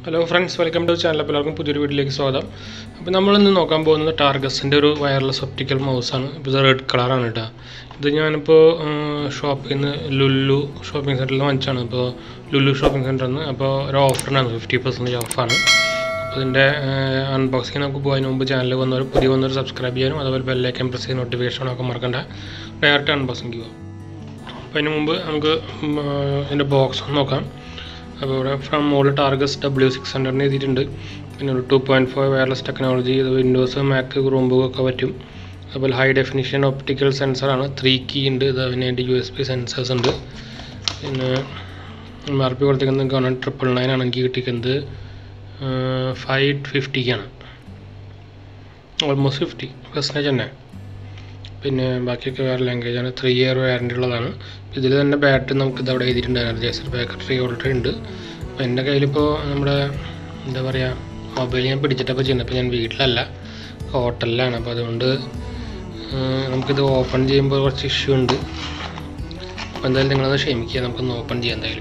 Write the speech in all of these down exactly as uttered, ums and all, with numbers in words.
Hello friends, welcome to the channel. എല്ലാവർക്കും പുതിയൊരു വീഡിയോയിലേക്ക് സ്വാഗതം. അപ്പോൾ നമ്മൾ ഇന്ന് നോക്കാൻ പോകുന്നത് ടാർഗസിന്റെ ഒരു വയർലെസ് ഒപ്റ്റിക്കൽ മൗസ് ആണ്. ഇത് റെഡ് കളർ ആണ് ട്ടോ. ഇത് ഞാൻ ഇപ്പോൾ ഷോപ്പിൽ നിന്ന് ലുലു ഷോപ്പിംഗ് സെന്ററിൽ വാങ്ങിച്ചാണ്. ഇപ്പോൾ ലുലു ഷോപ്പിംഗ് സെന്ററിൽ നിന്ന് അപ്പോൾ ഒരു ഓഫറിനാണ് ഫിഫ്റ്റി പെർസെൻറ്റേജ് ഓഫാണ്. അപ്പോൾ ഇതിൻ്റെ അൺബോക്സിംഗ് നമുക്ക് പോകുന്നതിന് മുമ്പ് ചാനലിൽ വന്നവർ പുതിയ വന്നവർ സബ്സ്ക്രൈബ് ചെയ്യാനും അതുപോലെ ബെല്ലൈക്കൺ പ്രസ് ചെയ്ത് നോട്ടിഫിക്കേഷൻ ഒക്കെ മറക്കണ്ട. ഡയറക്റ്റ് അൺബോക്സിംഗ് ചെയ്യുക. അപ്പോൾ അതിന് മുമ്പ് നമുക്ക് ഇതിൻ്റെ ബോക്സ് ഒന്ന് നോക്കാം. അപ്പോൾ ഇവിടെ ഫ്രം മോൾ ടാർഗസ് ഡബ്ല്യു സിക്സ് ഹൺഡ്രഡിന് എഴുതിയിട്ടുണ്ട്. പിന്നെ ഒരു two point four wireless technology, ഇത് വിൻഡോസ് മാക്ക് ക്രോംബുക്ക് ഒക്കെ പറ്റും. അതുപോലെ ഹൈ ഡെഫിനിഷൻ ഒപ്റ്റിക്കൽ സെൻസറാണ്, ത്രീ കീ ഉണ്ട്. ഇത് അതിനായിട്ട് യു എസ് ബി സെൻസേഴ്സ് ഉണ്ട്. പിന്നെ എം ആർ പി കൊടുത്തിരിക്കുന്നത് കാണാൻ ട്രിപ്പിൾ നയൻ ആണ് എനിക്ക് കിട്ടിയിരിക്കുന്നത്, ഫൈവ് ഫിഫ്റ്റിക്കാണ്, ഓൾമോസ്റ്റ് ഫിഫ്റ്റി പെർസെൻറ്റേജ് തന്നെ. പിന്നെ ബാക്കിയൊക്കെ വേറെ ലാംഗ്വേജാണ്. ത്രീ ഇയർ വാറൻറ്റി ഉള്ളതാണ്. ഇതിൽ തന്നെ ബാറ്ററി നമുക്ക് ഇത് അവിടെ എഴുതിയിട്ടുണ്ട്, എനർജൈസർ ബാറ്ററി ഓൾറെഡി ഉണ്ട്. അപ്പോൾ എൻ്റെ കയ്യിലിപ്പോൾ നമ്മുടെ എന്താ പറയുക മൊബൈൽ ഞാൻ പിടിച്ചിട്ടപ്പോൾ ചെയ്യുന്നത്. അപ്പോൾ ഞാൻ വീട്ടിലല്ല, ഹോട്ടലിലാണ്. അപ്പോൾ അതുകൊണ്ട് നമുക്കിത് ഓപ്പൺ ചെയ്യുമ്പോൾ കുറച്ച് ഇഷ്യൂ ഉണ്ട്. അപ്പോൾ എന്തായാലും നിങ്ങളത് ക്ഷമിക്കുക, നമുക്കൊന്ന് ഓപ്പൺ ചെയ്യാം എന്തായാലും.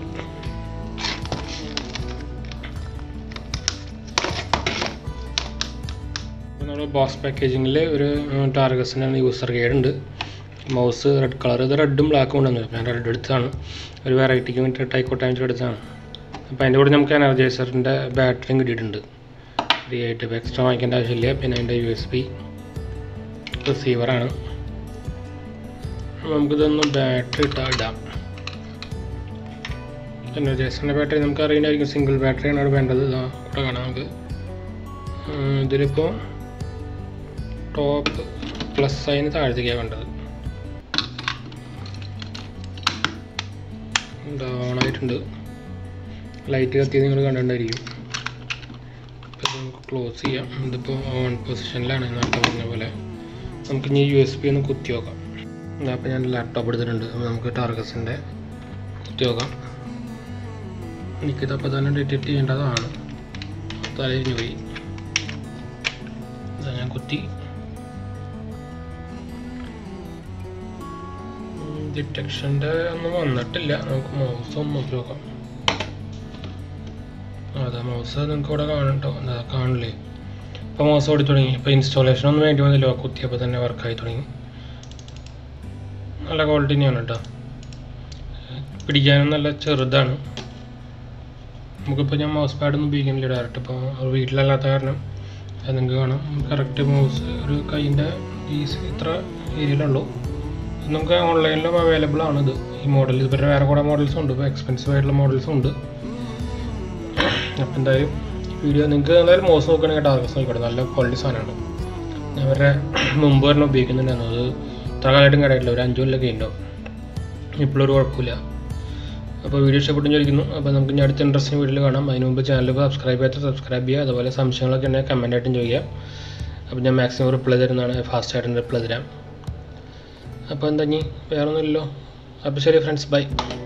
ബോക്സ് പാക്കേജിങ്ങിൽ ഒരു ടാർഗസിൻ്റെ യൂസർ ഗൈഡ് ഉണ്ട്. മൗസ് റെഡ് കളർ, ഇത് റെഡും ബ്ലാക്കും ഉണ്ടെന്ന്. അപ്പോൾ ഞാൻ റെഡ് എടുത്താണ്, ഒരു വെറൈറ്റിക്ക് വേണ്ടിയിട്ട് ആയിക്കോട്ടെ വെച്ചിട്ട് എടുത്താണ്. അപ്പോൾ അതിൻ്റെ കൂടെ നമുക്ക് എനർജൈസറിൻ്റെ ബാറ്ററിയും കിട്ടിയിട്ടുണ്ട് ഫ്രീ ആയിട്ട്. ഇപ്പോൾ എക്സ്ട്രാ വാങ്ങിക്കേണ്ട ആവശ്യമില്ല. പിന്നെ അതിൻ്റെ യു എസ് ബി റിസീവറാണ്. നമുക്കിതൊന്ന് ബാറ്ററി ഇട്ടാൽ ഇടാം. എനർജൈസറിൻ്റെ ബാറ്ററി നമുക്ക് അറിയേണ്ടതായിരിക്കും, സിംഗിൾ ബാറ്ററിയാണ് അവിടെ വേണ്ടത്. ഇതാ കൂടെ കാണാം നമുക്ക്. ഇതിലിപ്പോൾ ടോപ്പ് പ്ലസ് സൈന് താഴത്തേക്കാണ് വേണ്ടത്. ഓണായിട്ടുണ്ട്, ലൈറ്റ് കത്തി നിങ്ങൾ കണ്ടിട്ടുണ്ടായിരിക്കും. അപ്പോൾ നമുക്ക് ക്ലോസ് ചെയ്യാം. ഇതിപ്പോൾ ഓൺ പൊസിഷനിലാണ് നേരത്തെ പറഞ്ഞ പോലെ. നമുക്ക് ഇനി യു എസ് ബി ഒന്ന് കുത്തി നോക്കാം. അപ്പോൾ ഞാൻ ലാപ്ടോപ്പ് എടുത്തിട്ടുണ്ട്. അപ്പോൾ നമുക്ക് ടാർഗസിൻ്റെ കുത്തി നോക്കാം. എനിക്കിതപ്പോൾ തന്നെ ഡിറ്റക്റ്റ് ചെയ്യേണ്ടതാണ്. തലയിഞ്ഞു പോയി. ഞാൻ കുത്തി, ഡിറ്റക്ഷൻ്റെ ഒന്നും വന്നിട്ടില്ല. നമുക്ക് മൗസ് ഒന്ന് നോക്കി നോക്കാം. അതെ, മൗസ് നിങ്ങൾക്ക് ഇവിടെ കാണട്ടോ, എന്താ കാണില്ലേ. ഇപ്പോൾ മൗസ് ഓടി തുടങ്ങി. ഇപ്പോൾ ഇൻസ്റ്റാളേഷൻ ഒന്നും വേണ്ടി വന്നില്ല, കുത്തിയപ്പോൾ തന്നെ വർക്കായി തുടങ്ങി. നല്ല ക്വാളിറ്റി തന്നെയാണ് കേട്ടോ, പിടിക്കാനും നല്ല ചെറുതാണ്. നമുക്കിപ്പോൾ ഞാൻ മൗസ് പാഡൊന്നും ഉപയോഗിക്കുന്നില്ല, ഡയറക്റ്റ് ഇപ്പോൾ വീട്ടിലല്ലാത്ത കാരണം അത് നിങ്ങൾക്ക് കാണാം. കറക്റ്റ് മൗസ് ഒരു കൈൻ്റെ ഈ ഇത്ര ഏരിയയിലുള്ളൂ. നമുക്ക് ഓൺലൈനിലും അവൈലബിൾ ആണ് ഇത്, ഈ മോഡൽ. ഇതുപോലെ വേറെ കുറേ മോഡൽസും ഉണ്ട്, ഇപ്പോൾ എക്സ്പെൻസീവ് ആയിട്ടുള്ള മോഡൽസും ഉണ്ട്. അപ്പോൾ എന്തായാലും വീഡിയോ നിങ്ങൾക്ക് എന്തായാലും മൗസ് നോക്കുകയാണെങ്കിൽ ടാർഗസ് നോക്കിക്കോട്ടെ, നല്ല ക്വാളിറ്റി സാധനമാണ്. ഞാൻ അവരുടെ മുമ്പ് തന്നെ ഉപയോഗിക്കുന്നുണ്ടായിരുന്നു. അത് ഇത്ര കാലമായിട്ടും കേടായിട്ടില്ല, ഒരു അഞ്ചു കൊല്ലമൊക്കെ ഉണ്ടാവും. ഇപ്പോഴൊരു കുഴപ്പമില്ല. അപ്പോൾ വീഡിയോ ഇഷ്ടപ്പെട്ടു ചോദിക്കുന്നു. അപ്പോൾ നമുക്ക് ഇനി അടുത്ത ഇൻട്രസ്റ്റിംഗ് വീഡിയോയിൽ കാണാം. അതിന് മുമ്പ് ചാനൽ സബ്സ്ക്രൈബ് ചെയ്യാത്ത സബ്സ്ക്രൈബ് ചെയ്യുക. അതുപോലെ സംശയങ്ങളൊക്കെ ഉണ്ടെങ്കിൽ കമൻ്റ് ആയിട്ടും ചോദിക്കാം. അപ്പോൾ ഞാൻ മാക്സിമം റിപ്ലൈ തരുന്നതാണ്, ഫാസ്റ്റായിട്ട് റിപ്ലൈ തരാം. അപ്പോൾ എന്താ ഇനി വേറെ ഒന്നുമില്ലല്ലോ. അപ്പോൾ ശരി ഫ്രണ്ട്സ്, ബൈ.